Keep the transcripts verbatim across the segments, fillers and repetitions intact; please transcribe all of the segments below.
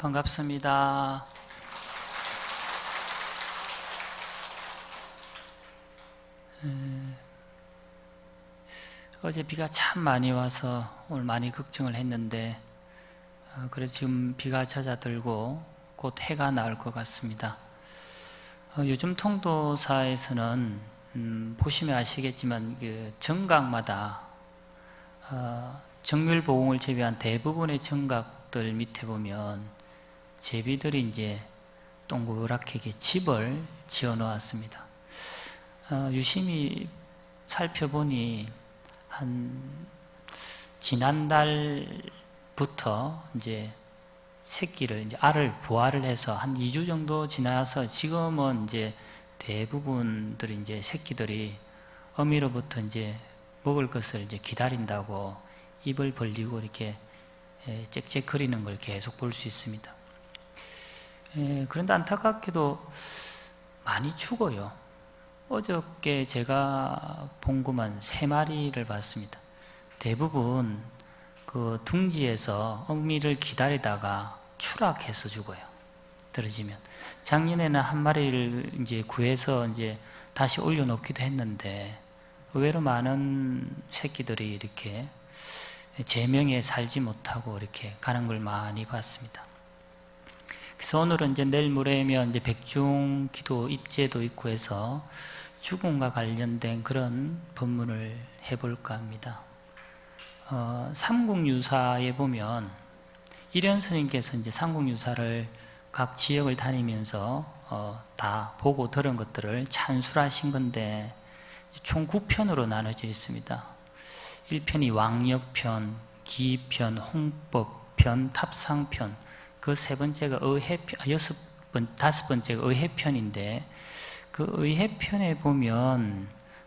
반갑습니다. 에, 어제 비가 참 많이 와서 오늘 많이 걱정을 했는데 어, 그래서 지금 비가 잦아들고 곧 해가 나올 것 같습니다. 어, 요즘 통도사에서는 음, 보시면 아시겠지만 그 정각마다 어, 정밀보공을 제외한 대부분의 정각들 밑에 보면 제비들이 이제 동그랗게 집을 지어 놓았습니다. 어, 유심히 살펴보니 한 지난달부터 이제 새끼를 이제 알을 부화를 해서 한 이 주 정도 지나서 지금은 이제 대부분들이 이제 새끼들이 어미로부터 이제 먹을 것을 이제 기다린다고 입을 벌리고 이렇게 짹짹거리는 걸 계속 볼 수 있습니다. 에, 그런데 안타깝게도 많이 죽어요. 어저께 제가 본 것만 세 마리를 봤습니다. 대부분 그 둥지에서 어미를 기다리다가 추락해서 죽어요. 떨어지면. 작년에는 한 마리를 이제 구해서 이제 다시 올려놓기도 했는데 의외로 많은 새끼들이 이렇게 제명에 살지 못하고 이렇게 가는 걸 많이 봤습니다. 그래서 오늘은 이제 내일 모레면 이제 백중 기도 입제도 있고 해서 죽음과 관련된 그런 법문을 해볼까 합니다. 어, 삼국유사에 보면 이련 스님께서 이제 삼국유사를 각 지역을 다니면서 어, 다 보고 들은 것들을 찬술하신 건데 총 구 편으로 나눠져 있습니다. 일 편이 왕역편, 기편, 홍법편, 탑상편, 그 세 번째가 의해편, 여섯 번, 다섯 번째가 의해편인데 그 의해편에 보면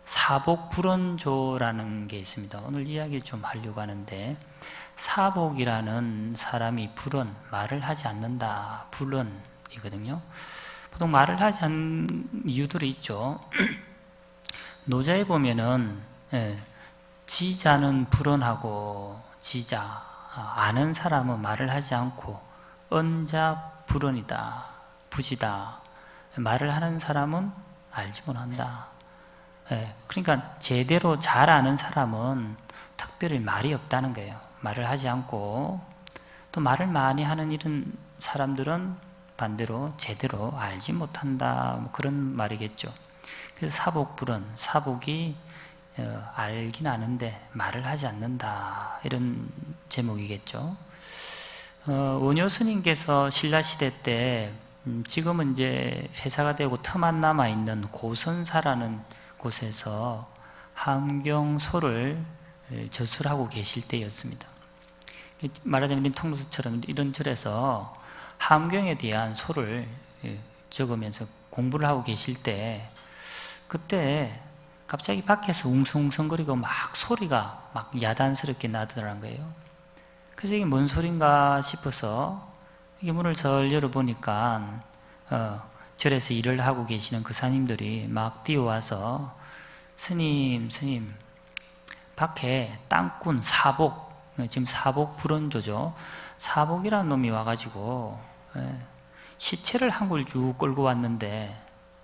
사복불언조라는 게 있습니다. 오늘 이야기 좀 하려고 하는데 사복이라는 사람이 불언, 말을 하지 않는다, 불언이거든요. 보통 말을 하지 않는 이유들이 있죠. 노자에 보면은 예, 지자는 불언하고 지자, 아는 사람은 말을 하지 않고 언자 불언이다, 부지다. 말을 하는 사람은 알지 못한다. 예, 그러니까 제대로 잘 아는 사람은 특별히 말이 없다는 거예요. 말을 하지 않고 또 말을 많이 하는 이런 사람들은 반대로 제대로 알지 못한다. 뭐 그런 말이겠죠. 그래서 사복불언, 사복이 어, 알긴 아는데 말을 하지 않는다. 이런 제목이겠죠. 어, 원효 스님께서 신라시대 때 음, 지금은 이제 폐사가 되고 터만 남아있는 고선사라는 곳에서 함경소를 저술하고 계실 때였습니다. 말하자면 이런 통도서처럼 이런 절에서 함경에 대한 소를 적으면서 공부를 하고 계실 때 그때 갑자기 밖에서 웅성웅성거리고 막 소리가 막 야단스럽게 나더라는 거예요. 그래서 이게 뭔 소린가 싶어서 이게 문을 설 열어보니까 어, 절에서 일을 하고 계시는 그 사님들이 막 뛰어와서 스님, 스님 밖에 땅꾼 사복, 지금 사복 불언조죠. 사복이라는 놈이 와가지고 예, 시체를 한 걸 쭉 끌고 왔는데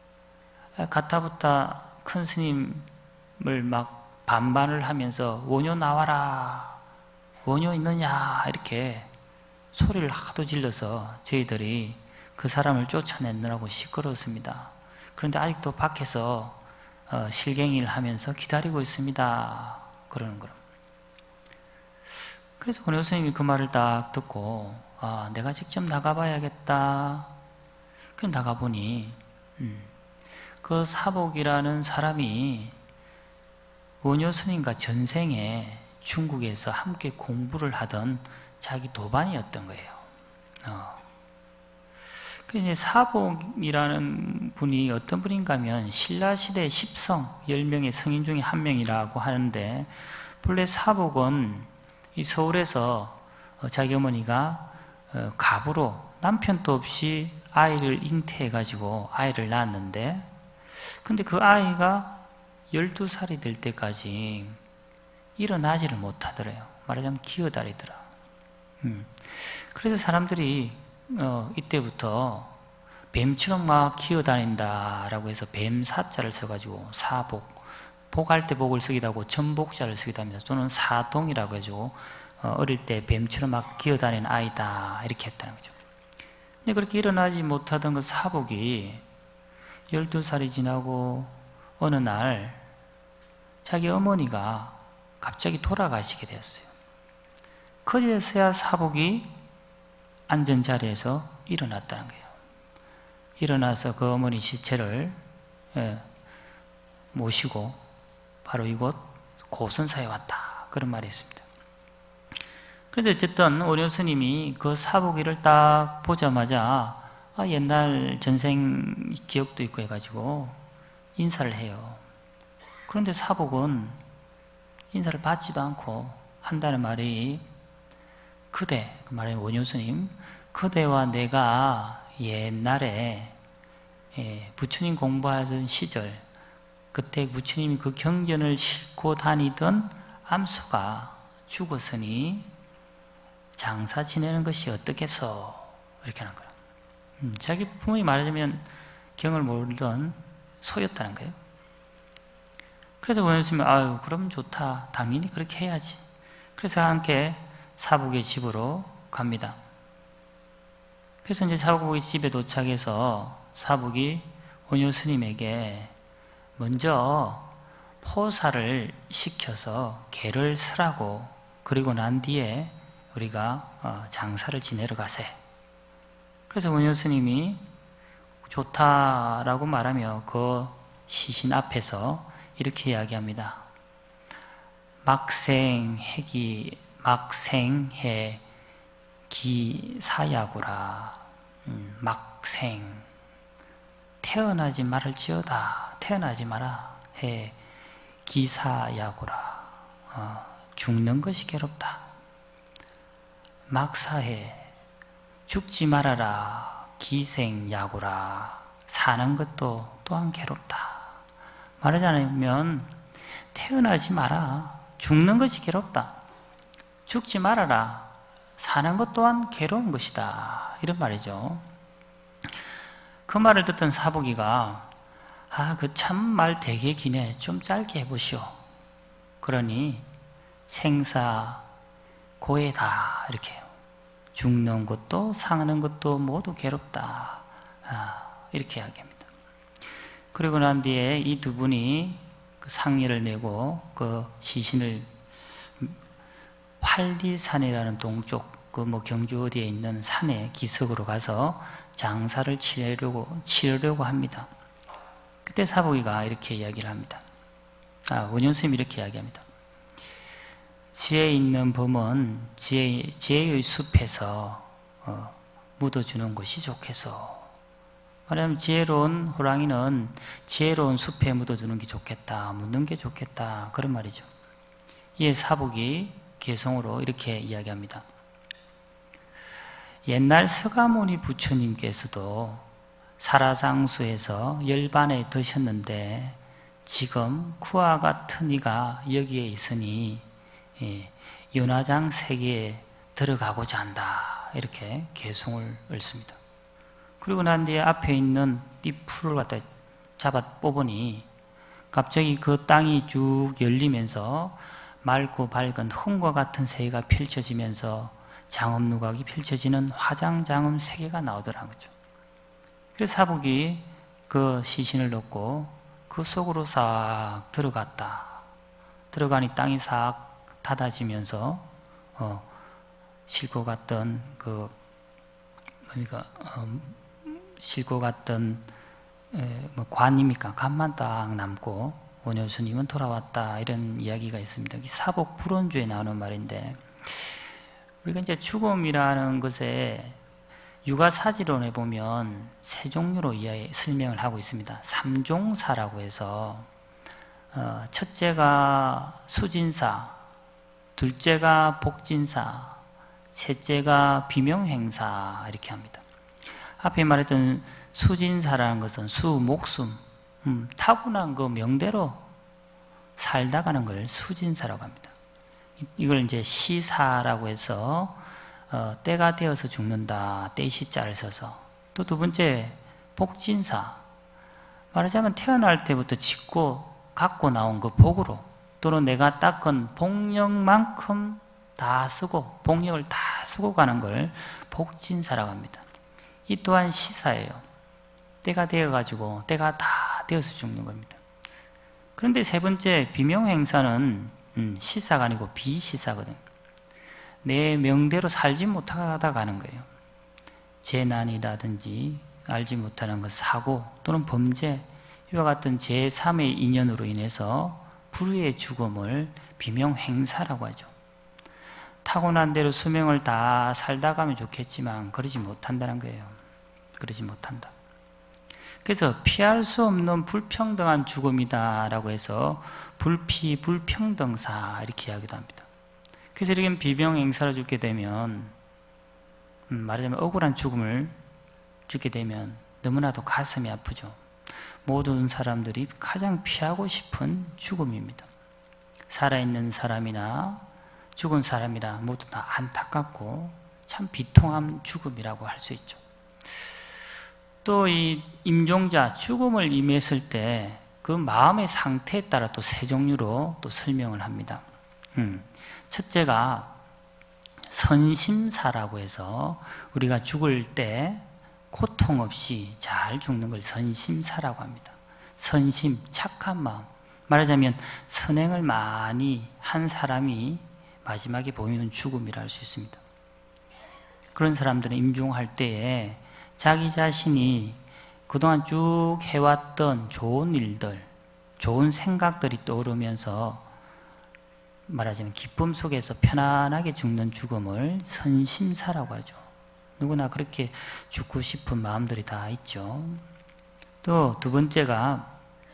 가타부타 큰 스님을 막 반반을 하면서 원효 나와라, 원효 있느냐 이렇게 소리를 하도 질러서 저희들이 그 사람을 쫓아내느라고 시끄러웠습니다. 그런데 아직도 밖에서 어, 실갱이를 하면서 기다리고 있습니다. 그러는 거예요. 그래서 원효 스님이 그 말을 딱 듣고 아, 내가 직접 나가봐야겠다. 그래서 나가보니 음, 그 사복이라는 사람이 원효 스님과 전생에 중국에서 함께 공부를 하던 자기 도반이었던 거예요. 어. 그래서 사복이라는 분이 어떤 분인가 하면 신라시대 십성, 열 명의 성인 중에 한 명이라고 하는데 본래 사복은 이 서울에서 자기 어머니가 갑으로 남편도 없이 아이를 잉태해가지고 아이를 낳았는데 근데 그 아이가 열두 살이 될 때까지 일어나지를 못하더래요. 말하자면 기어다니더라. 음. 그래서 사람들이 어, 이때부터 뱀처럼 막 기어다닌다라고 해서 뱀사자를 써가지고 사복, 복할 때 복을 쓰기도 하고 전복자를 쓰기도 합니다. 또는 사동이라고 해가지고 어, 어릴 때 뱀처럼 막 기어다니는 아이다 이렇게 했다는 거죠. 근데 그렇게 일어나지 못하던 그 사복이 열두 살이 지나고 어느 날 자기 어머니가 갑자기 돌아가시게 되었어요. 그제서야 사복이 앉은 자리에서 일어났다는 거예요. 일어나서 그 어머니 시체를 예, 모시고 바로 이곳 고선사에 왔다. 그런 말이 있습니다. 그래서 어쨌든 오려 스님이 그 사복이를 딱 보자마자 아, 옛날 전생 기억도 있고 해가지고 인사를 해요. 그런데 사복은 인사를 받지도 않고 한다는 말이 그대, 그 말은 원효 스님, 그대와 내가 옛날에 예, 부처님 공부하던 시절 그때 부처님이 그 경전을 싣고 다니던 암소가 죽었으니 장사 지내는 것이 어떻겠어? 이렇게 하는 거예요. 음, 자기 부모님 말하자면 경을 모르던 소였다는 거예요. 그래서 원효스님이 아유 그럼 좋다. 당연히 그렇게 해야지. 그래서 함께 사복의 집으로 갑니다. 그래서 이제 사복의 집에 도착해서 사복이 원효 스님에게 먼저 포사를 시켜서 개를 쓰라고 그리고 난 뒤에 우리가 장사를 지내러 가세. 그래서 원효 스님이 좋다라고 말하며 그 시신 앞에서 이렇게 이야기합니다. 막생해기 막생해 기사야구라. 음, 막생 태어나지 말을지어다. 태어나지 마라. 해 기사야구라. 어, 죽는 것이 괴롭다. 막사해 죽지 말아라. 기생야구라. 사는 것도 또한 괴롭다. 말하자면 태어나지 마라. 죽는 것이 괴롭다. 죽지 말아라. 사는 것 또한 괴로운 것이다. 이런 말이죠. 그 말을 듣던 사복이가 아, 그 참 말 되게 기네. 좀 짧게 해보시오. 그러니 생사 고해다. 이렇게 해요. 죽는 것도 사는 것도 모두 괴롭다. 아, 이렇게 이야기합니다. 그리고 난 뒤에 이 두 분이 그 상의를 메고 그 시신을 활리산이라는 동쪽 그 뭐 경주 어디에 있는 산에 기슭으로 가서 장사를 치르려고 치르려고 합니다. 그때 사복이가 이렇게 이야기를 합니다. 아, 원효 스님이 이렇게 이야기합니다. 지혜 있는 범은 지혜, 지혜의 숲에서 어, 묻어주는 것이 좋겠어. 말하자면 지혜로운 호랑이는 지혜로운 숲에 묻어주는 게 좋겠다. 묻는 게 좋겠다. 그런 말이죠. 이에 사복이 개성으로 이렇게 이야기합니다. 옛날 서가모니 부처님께서도 사라장수에서 열반에 드셨는데 지금 그와 같은 이가 여기에 있으니 연화장 세계에 들어가고자 한다. 이렇게 개성을 읊습니다. 그리고 난 뒤에 앞에 있는 띠풀을 갖다 잡아 뽑으니 갑자기 그 땅이 쭉 열리면서 맑고 밝은 흥과 같은 세계가 펼쳐지면서 장엄누각이 펼쳐지는 화장장엄 세계가 나오더라는 거죠. 그래서 사복이 그 시신을 넣고 그 속으로 싹 들어갔다. 들어가니 땅이 싹 닫아지면서 어, 싣고 갔던 그 그러니까 어, 싣고 갔던 에, 뭐 관입니까? 관만 딱 남고 원효 스님은 돌아왔다. 이런 이야기가 있습니다. 사복 불원주에 나오는 말인데 우리가 이제 죽음이라는 것에 육아사지론에 보면 세 종류로 이해 설명을 하고 있습니다. 삼종사라고 해서 어, 첫째가 수진사, 둘째가 복진사, 셋째가 비명행사 이렇게 합니다. 앞에 말했던 수진사라는 것은 수, 목숨, 음, 타고난 그 명대로 살다 가는 걸 수진사라고 합니다. 이걸 이제 시사라고 해서 어, 때가 되어서 죽는다. 때시자를 써서. 또 두 번째 복진사. 말하자면 태어날 때부터 짓고 갖고 나온 그 복으로 또는 내가 닦은 복력만큼 다 쓰고 복력을 다 쓰고 가는 걸 복진사라고 합니다. 이 또한 시사예요. 때가 되어가지고 때가 다 되어서 죽는 겁니다. 그런데 세 번째 비명행사는 음, 시사가 아니고 비시사거든요. 내 명대로 살지 못하다 가는 거예요. 재난이라든지 알지 못하는 것, 사고 또는 범죄, 이와 같은 제삼의 인연으로 인해서 불의의 죽음을 비명행사라고 하죠. 타고난 대로 수명을 다 살다 가면 좋겠지만 그러지 못한다는 거예요. 그러지 못한다. 그래서 피할 수 없는 불평등한 죽음이다라고 해서 불피, 불평등사 이렇게 이야기도 합니다. 그래서 이렇게 비명행사로 죽게 되면 음, 말하자면 억울한 죽음을 죽게 되면 너무나도 가슴이 아프죠. 모든 사람들이 가장 피하고 싶은 죽음입니다. 살아있는 사람이나 죽은 사람이나 모두 다 안타깝고 참 비통한 죽음이라고 할 수 있죠. 또 이 임종자, 죽음을 임했을 때 그 마음의 상태에 따라 또 세 종류로 또 설명을 합니다. 음, 첫째가 선심사라고 해서 우리가 죽을 때 고통 없이 잘 죽는 걸 선심사라고 합니다. 선심, 착한 마음. 말하자면 선행을 많이 한 사람이 마지막에 보이는 죽음이라 할 수 있습니다. 그런 사람들은 임종할 때에 자기 자신이 그동안 쭉 해왔던 좋은 일들, 좋은 생각들이 떠오르면서 말하자면 기쁨 속에서 편안하게 죽는 죽음을 선심사라고 하죠. 누구나 그렇게 죽고 싶은 마음들이 다 있죠. 또 두 번째가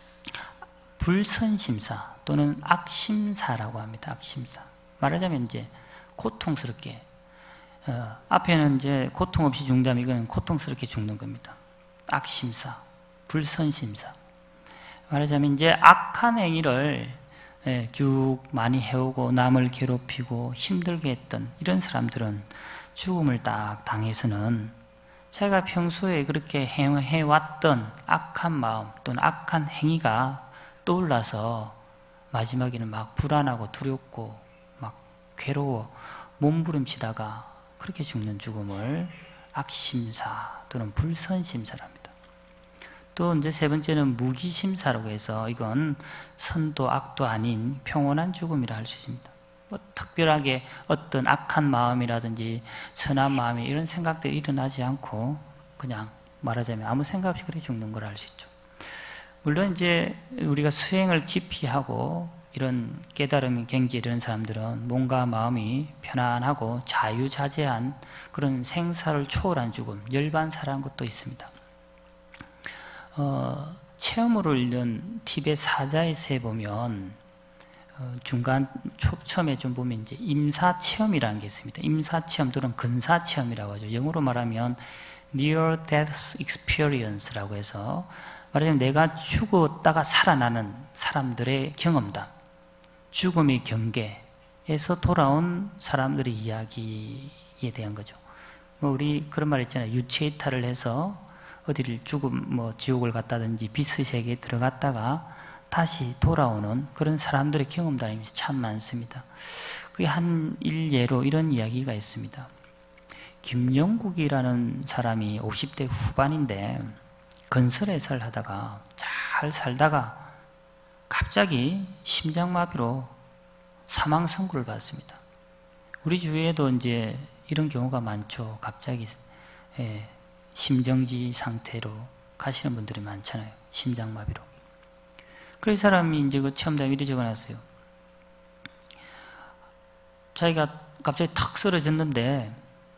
불선심사 또는 악심사라고 합니다. 악심사. 말하자면 이제 고통스럽게 어, 앞에는 이제 고통 없이 죽는다면 이건 고통스럽게 죽는 겁니다. 악심사, 불선심사. 말하자면 이제 악한 행위를 예, 쭉 많이 해오고 남을 괴롭히고 힘들게 했던 이런 사람들은 죽음을 딱 당해서는 자기가 평소에 그렇게 해왔던 악한 마음 또는 악한 행위가 떠올라서 마지막에는 막 불안하고 두렵고 막 괴로워 몸부림치다가 그렇게 죽는 죽음을 악심사 또는 불선심사랍니다. 또 이제 세 번째는 무기심사라고 해서 이건 선도 악도 아닌 평온한 죽음이라 할 수 있습니다. 뭐 특별하게 어떤 악한 마음이라든지 선한 마음이 이런 생각들이 일어나지 않고 그냥 말하자면 아무 생각 없이 그렇게 죽는 걸 알 수 있죠. 물론 이제 우리가 수행을 깊이 하고 이런 깨달음이 경지에 이르는 사람들은 몸과 마음이 편안하고 자유자재한 그런 생사를 초월한 죽음, 열반사라는 것도 있습니다. 어, 체험으로 읽는 티벳 사자에서에 보면 어, 중간 초, 처음에 좀 보면 이제 임사체험이라는 게 있습니다. 임사체험 또는 근사체험이라고 하죠. 영어로 말하면 near death experience라고 해서 말하자면 내가 죽었다가 살아나는 사람들의 경험담, 죽음의 경계에서 돌아온 사람들의 이야기에 대한 거죠. 뭐 우리 그런 말 있잖아요. 유체이탈을 해서 어디를 죽음, 뭐 지옥을 갔다든지 빛의 세계에 들어갔다가 다시 돌아오는 그런 사람들의 경험담이 참 많습니다. 그게 한 일예로 이런 이야기가 있습니다. 김영국이라는 사람이 오십 대 후반인데 건설회사를 하다가 잘 살다가 갑자기 심장마비로 사망 선고를 받습니다. 우리 주위에도 이제 이런 경우가 많죠. 갑자기 예, 심정지 상태로 가시는 분들이 많잖아요. 심장마비로. 그래서 이 사람이 이제 그 체험담에 이리 적어놨어요. 자기가 갑자기 탁 쓰러졌는데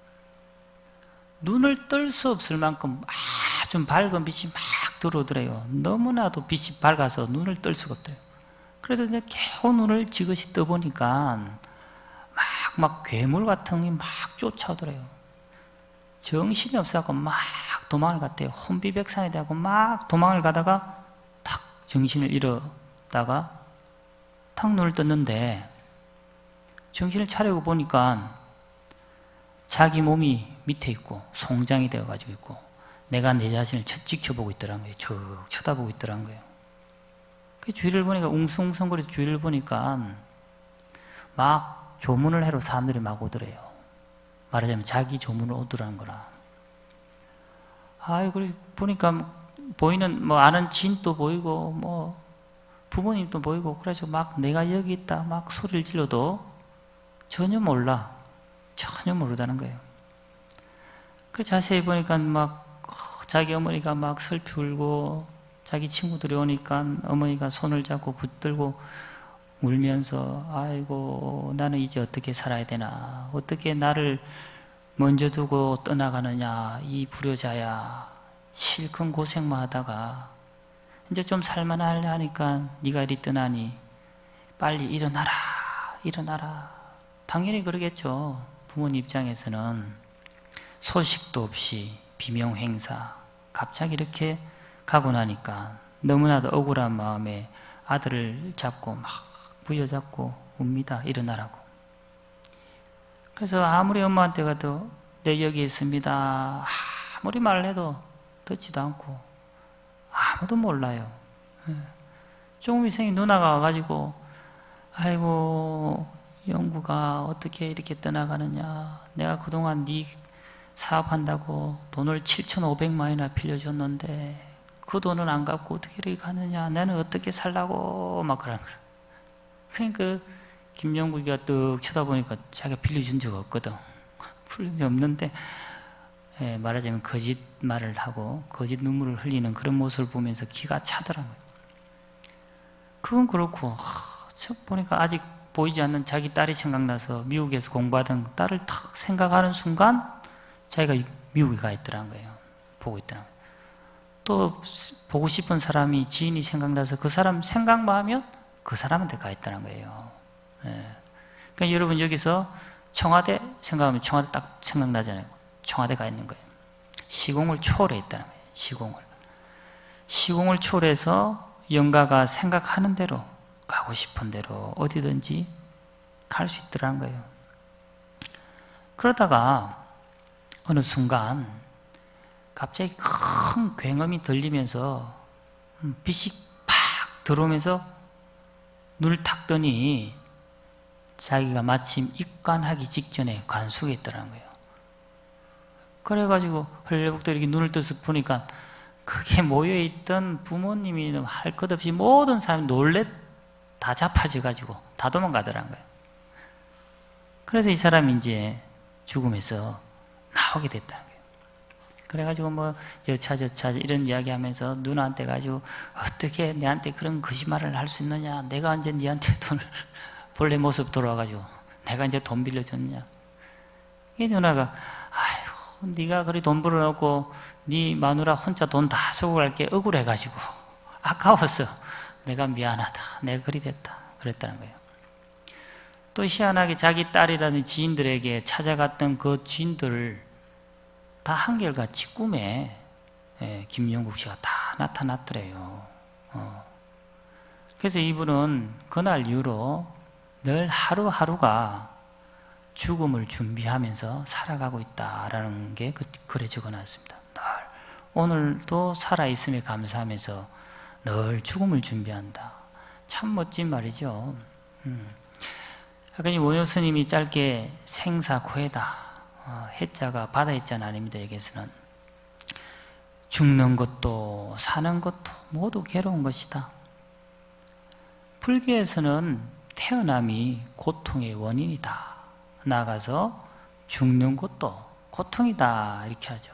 눈을 뜰 수 없을 만큼 아주 밝은 빛이 막 들어오더래요. 너무나도 빛이 밝아서 눈을 뜰 수가 없더래요. 그래서 이제 겨우 눈을 지그시 떠보니까 막, 막 괴물 같은 게 막 쫓아오더래요. 정신이 없어갖고 막 도망을 갔대요. 혼비백산이 되고 막 도망을 가다가 탁 정신을 잃었다가 탁 눈을 떴는데 정신을 차리고 보니까 자기 몸이 밑에 있고 송장이 되어가지고 있고 내가 내 자신을 지켜보고 있더란 거예요. 쭉 쳐다보고 있더란 거예요. 그 주위를 보니까 웅성웅성거려서 주위를 보니까 막 조문을 해로 사람들이 막 오더래요. 말하자면 자기 조문을 오더라는 거라. 아이고 보니까 보이는 뭐 아는 지인도 보이고 뭐 부모님도 보이고 그래서 막 내가 여기 있다 막 소리를 질러도 전혀 몰라. 전혀 모르다는 거예요. 그 자세히 보니까 막 자기 어머니가 막 슬피 울고 자기 친구들이 오니까 어머니가 손을 잡고 붙들고 울면서 아이고 나는 이제 어떻게 살아야 되나 어떻게 나를 먼저 두고 떠나가느냐 이 불효자야 실컷 고생만 하다가 이제 좀 살만하려 하니까 네가 이리 떠나니 빨리 일어나라 일어나라. 당연히 그러겠죠. 부모님 입장에서는 소식도 없이 비명행사 갑자기 이렇게 가고 나니까 너무나도 억울한 마음에 아들을 잡고 막 부여잡고 웁니다. 일어나라고. 그래서 아무리 엄마한테 가도 내 여기 있습니다. 아무리 말을 해도 듣지도 않고 아무도 몰라요. 조금 있으니 누나가 와가지고 아이고 영구가 어떻게 이렇게 떠나가느냐 내가 그동안 네 사업한다고 돈을 칠천오백만이나 빌려줬는데 그 돈은 안 갚고 어떻게 이렇게 가느냐 나는 어떻게 살라고 막 그러는 거야. 그러니까 김영국이가 떡 쳐다보니까 자기가 빌려준 적 없거든. 빌려준 적 없는데 예, 말하자면 거짓말을 하고 거짓 눈물을 흘리는 그런 모습을 보면서 기가 차더라고요. 그건 그렇고 하, 보니까 아직 보이지 않는 자기 딸이 생각나서 미국에서 공부하던 딸을 탁 생각하는 순간 자기가 미국에 가 있더란 거예요. 보고 있더란 거예요. 또 보고 싶은 사람이 지인이 생각나서 그 사람 생각만 하면 그 사람한테 가 있더란 거예요. 예. 그러니까 여러분 여기서 청와대 생각하면 청와대 딱 생각나잖아요. 청와대 가 있는 거예요. 시공을 초월했다는 거예요. 시공을. 시공을 초월해서 영가가 생각하는 대로 가고 싶은 대로 어디든지 갈 수 있더라는 거예요. 그러다가 어느 순간 갑자기 큰 굉음이 들리면서 빛이 팍 들어오면서 눈을 탁 뜨니 자기가 마침 입관하기 직전에 관숙에 있더라는 거예요. 그래가지고 헐레복도 이렇게 눈을 떠서 보니까 그게 모여있던 부모님이 할 것 없이 모든 사람이 놀래 다 자빠져가지고 다 도망가더란 거예요. 그래서 이 사람이 이제 죽음에서 나오게 됐다는 거예요. 그래가지고 뭐 여차저차 이런 이야기 하면서 누나한테 가지고 어떻게 내한테 그런 거짓말을 할 수 있느냐 내가 언제 니한테 돈을 본래 모습 돌아와가지고 내가 이제 돈 빌려줬냐 이 누나가 아이고 네가 그리 돈 벌어놓고 네 마누라 혼자 돈 다 쓰고 갈게 억울해가지고 아까워서 내가 미안하다 내가 그리 됐다 그랬다는 거예요. 또 희한하게 자기 딸이라는 지인들에게 찾아갔던 그 지인들을 다 한결같이 꿈에 예, 김영국 씨가 다 나타났더래요. 어. 그래서 이분은 그날 이후로 늘 하루하루가 죽음을 준비하면서 살아가고 있다라는 게 그 글에 적어놨습니다. 늘 오늘도 살아있음에 감사하면서 늘 죽음을 준비한다. 참 멋진 말이죠. 음. 아까 이 원효 스님이 짧게 생사고해다. 어, 해자가 바다 해자는 아닙니다. 여기에서는 죽는 것도 사는 것도 모두 괴로운 것이다. 불교에서는 태어남이 고통의 원인이다. 나아가서 죽는 것도 고통이다. 이렇게 하죠.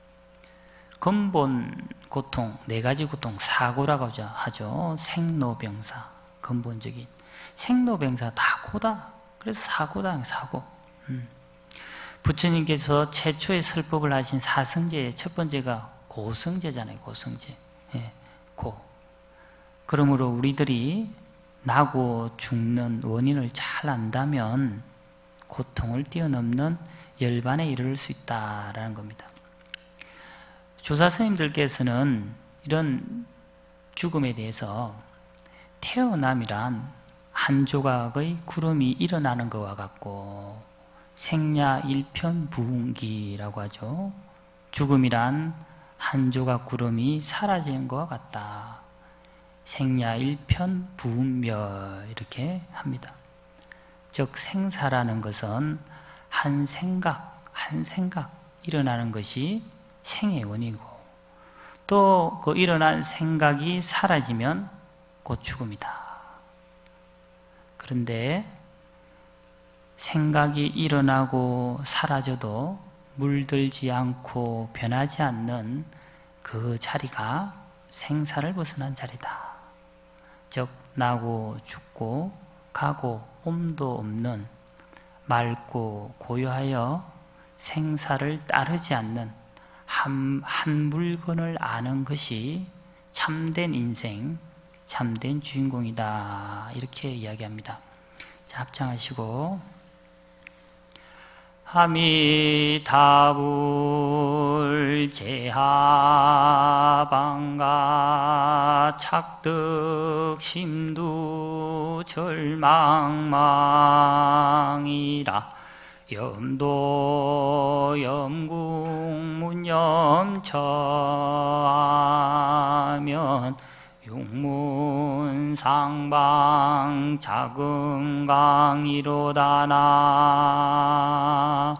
근본 고통, 네 가지 고통, 사고라고 하죠. 생로병사, 근본적인. 생로병사 다 고다. 그래서 사고다, 사고. 음. 부처님께서 최초의 설법을 하신 사성제의 첫 번째가 고성제잖아요. 고성제. 예, 고. 그러므로 우리들이 나고 죽는 원인을 잘 안다면 고통을 뛰어넘는 열반에 이를 수 있다라는 겁니다. 조사 스님들께서는 이런 죽음에 대해서 태어남이란 한 조각의 구름이 일어나는 것과 같고 생야 일편부흥기라고 하죠. 죽음이란 한 조각 구름이 사라지는 것과 같다. 생야 일편부흥멸 이렇게 합니다. 즉 생사라는 것은 한 생각, 한 생각 일어나는 것이 생의 원이고 또 그 일어난 생각이 사라지면 곧 죽음이다. 그런데 생각이 일어나고 사라져도 물들지 않고 변하지 않는 그 자리가 생사를 벗어난 자리다. 즉 나고 죽고 가고 옴도 없는 맑고 고요하여 생사를 따르지 않는 한, 한 물건을 아는 것이 참된 인생, 참된 주인공이다. 이렇게 이야기합니다. 자, 합장하시고 하미타불 제하방가 착득심두 절망망이라 염도 염국문염처하면 육문상방 자금강이로다나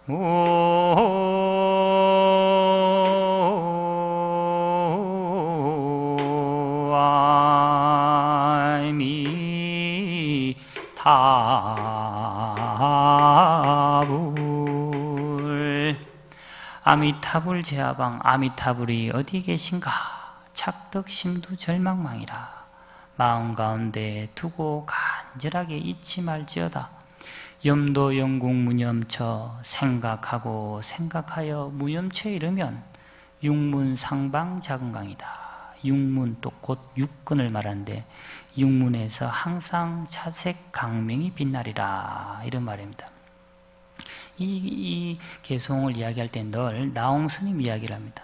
아미타불 아미타불 제하방 아미타불이 어디 계신가? 착덕심두 절망망이라 마음 가운데 두고 간절하게 잊지 말지어다. 염도 영국 무념처 생각하고 생각하여 무념처에 이르면 육문상방 작은강이다. 육문 또 곧 육근을 말하는데 육문에서 항상 차색 강명이 빛나리라 이런 말입니다. 이, 이 개송을 이야기할 때 늘 나홍스님 이야기를 합니다.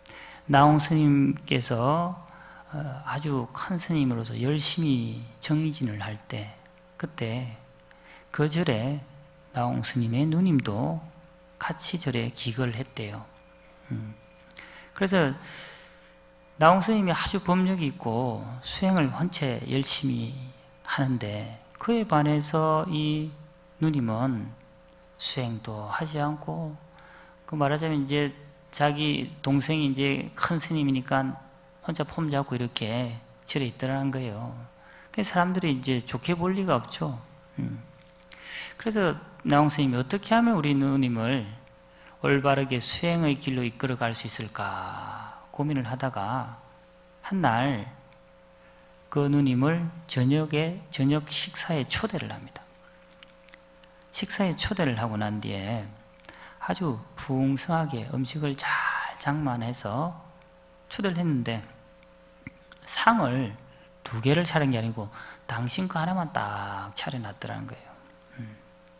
나홍스님께서 아주 큰 스님으로서 열심히 정진을 할 때 그때 그 절에 나홍스님의 누님도 같이 절에 기거를 했대요. 음. 그래서 나홍스님이 아주 법력이 있고 수행을 헌체 열심히 하는데 그에 반해서 이 누님은 수행도 하지 않고 그 말하자면 이제 자기 동생이 이제 큰 스님이니까 혼자 폼 잡고 이렇게 절에 있더라는 거예요. 그래서 사람들이 이제 좋게 볼 리가 없죠. 음. 그래서 나홍스님이 어떻게 하면 우리 누님을 올바르게 수행의 길로 이끌어 갈 수 있을까 고민을 하다가 한날 그 누님을 저녁에 저녁 식사에 초대를 합니다. 식사에 초대를 하고 난 뒤에 아주 풍성하게 음식을 잘 장만해서 초대를 했는데 상을 두 개를 차린 게 아니고 당신 거 하나만 딱 차려놨더라는 거예요. 음.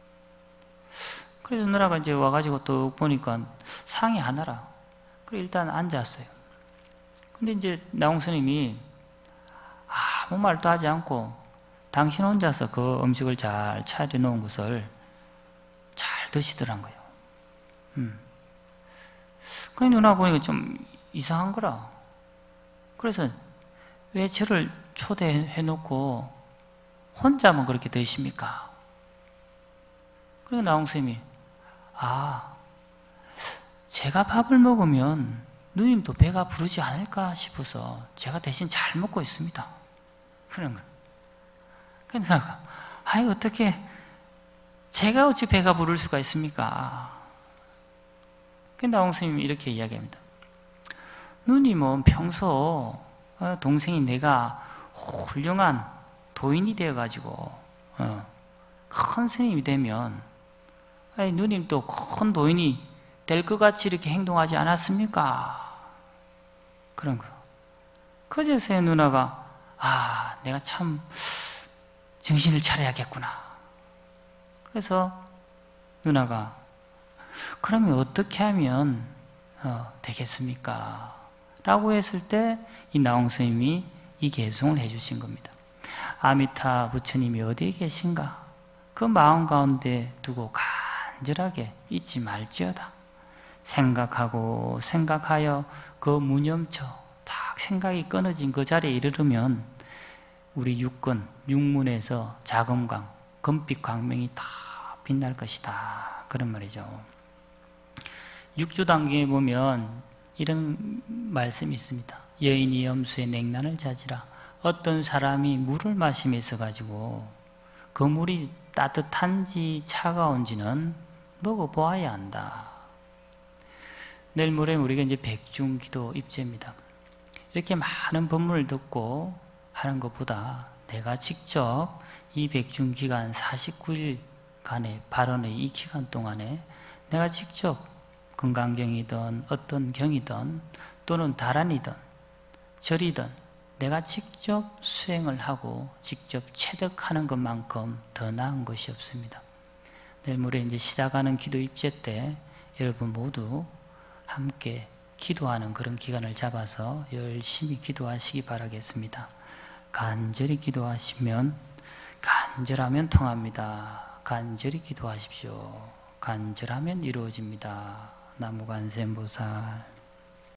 그래서 누나가 이제 와가지고 또 보니까 상이 하나라. 그래 일단 앉았어요. 근데 이제 나홍스님이 아무 말도 하지 않고 당신 혼자서 그 음식을 잘 차려놓은 것을 잘 드시더란 거예요. 음. 그 누나 보니까 좀 이상한 거라. 그래서 왜 저를 초대해놓고 혼자만 그렇게 드십니까? 그리고 나홍스님이 아, 제가 밥을 먹으면 누님도 배가 부르지 않을까 싶어서 제가 대신 잘 먹고 있습니다. 그런 거. 그래서 내가 아이 어떻게 제가 어찌 배가 부를 수가 있습니까? 그래서 나홍스님이 이렇게 이야기합니다. 누님은 평소 동생이 내가 훌륭한 도인이 되어가지고 큰 스님이 되면 아니, 누님도 큰 도인이 될 것 같이 이렇게 행동하지 않았습니까? 그런 거요. 그제서야 누나가 아, 내가 참 정신을 차려야겠구나. 그래서 누나가 그러면 어떻게 하면 어, 되겠습니까? 라고 했을 때 이 나홍스님이 이 개송을 해주신 겁니다. 아미타 부처님이 어디에 계신가? 그 마음 가운데 두고 간절하게 잊지 말지어다. 생각하고 생각하여 그 무념처 딱 생각이 끊어진 그 자리에 이르르면 우리 육근, 육문에서 자금광, 금빛 광명이 다 빛날 것이다. 그런 말이죠. 육주단계에 보면 이런 말씀이 있습니다. 여인이 염수에 냉난을 자지라. 어떤 사람이 물을 마심에 있어가지고 그 물이 따뜻한지 차가운지는 먹어보아야 한다. 내일 모레 우리가 이제 백중기도 입제입니다. 이렇게 많은 법문을 듣고 하는 것보다 내가 직접 이 백중기간 사십구 일간의 발언의 이 기간 동안에 내가 직접 금강경이든 어떤 경이든 또는 다란이든 절이든 내가 직접 수행을 하고 직접 체득하는 것만큼 더 나은 것이 없습니다. 내일 모레 이제 시작하는 기도 입제 때 여러분 모두 함께 기도하는 그런 기간을 잡아서 열심히 기도하시기 바라겠습니다. 간절히 기도하시면 간절하면 통합니다. 간절히 기도하십시오. 간절하면 이루어집니다. 나무관세음보살